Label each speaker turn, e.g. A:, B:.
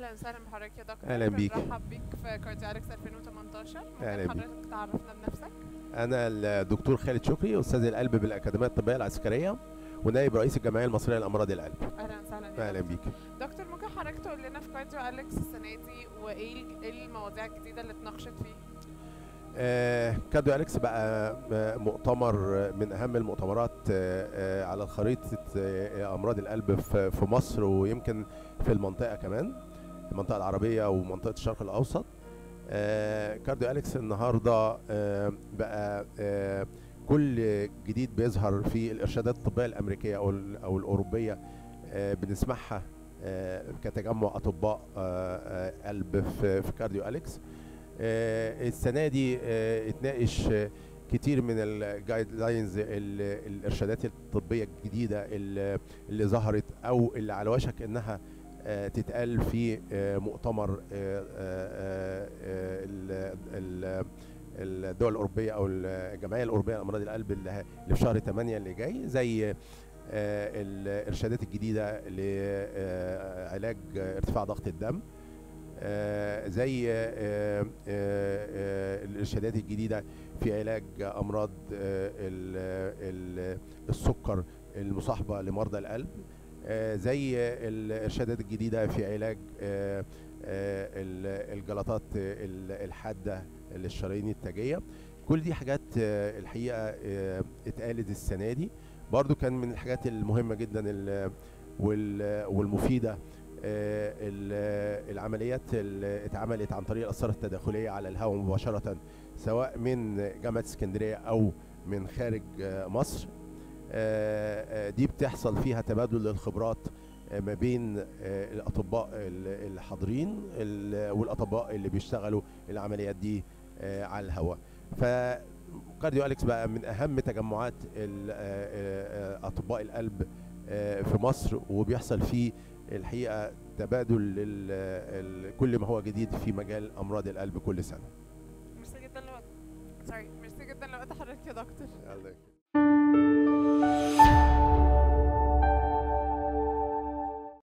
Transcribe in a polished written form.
A: اهلا وسهلا بحضرتك يا دكتور.
B: اهلا بيك.
A: بنرحب بيك في كارديولوجيكس 2018.
B: اهلا
A: ممكن
B: بيك.
A: حضرتك تعرفنا بنفسك؟
B: انا الدكتور خالد شكري، استاذ القلب بالاكاديميه الطبيه العسكريه ونائب رئيس الجمعيه المصريه لامراض القلب.
A: اهلا وسهلا يا
B: اهلا
A: دكتور.
B: بيك.
A: دكتور ممكن حضرتك تقول لنا في كارديولوجيكس السنه دي وايه المواضيع الجديده اللي اتناقشت فيه؟
B: كارديولوجيكس بقى مؤتمر من اهم المؤتمرات على خريطه امراض القلب في مصر، ويمكن في المنطقه كمان، المنطقه العربيه ومنطقه الشرق الاوسط. كارديولوجيكس النهارده بقى كل جديد بيظهر في الارشادات الطبيه الامريكيه او الاوروبيه بنسمعها كتجمع اطباء قلب في كارديولوجيكس. السنه دي اتناقش كتير من الجايد لاينز، الارشادات الطبيه الجديده اللي ظهرت او اللي على وشك انها تتقال في مؤتمر الدول الاوروبيه او الجمعيه الاوروبيه لامراض القلب اللي في شهر 8 اللي جاي، زي الارشادات الجديده لعلاج ارتفاع ضغط الدم، زي الارشادات الجديده في علاج امراض السكر المصاحبه لمرضى القلب، زي الارشادات الجديده في علاج الجلطات الحاده للشرايين التاجيه. كل دي حاجات الحقيقه اتقالت السنه دي. برضو كان من الحاجات المهمه جدا والمفيده العمليات اللي اتعملت عن طريق القسطره التداخليه على الهواء مباشره، سواء من جامعه اسكندريه او من خارج مصر. دي بتحصل فيها تبادل للخبرات ما بين الاطباء اللي حاضرين والاطباء اللي بيشتغلوا العمليات دي على الهواء. فكارديولوجيكس بقى من اهم تجمعات اطباء القلب في مصر، وبيحصل فيه الحقيقه تبادل كل ما هو جديد في مجال امراض القلب كل سنه.
A: ميرسي جدا لوقت حضرتك يا دكتور.
B: الله يكرمك.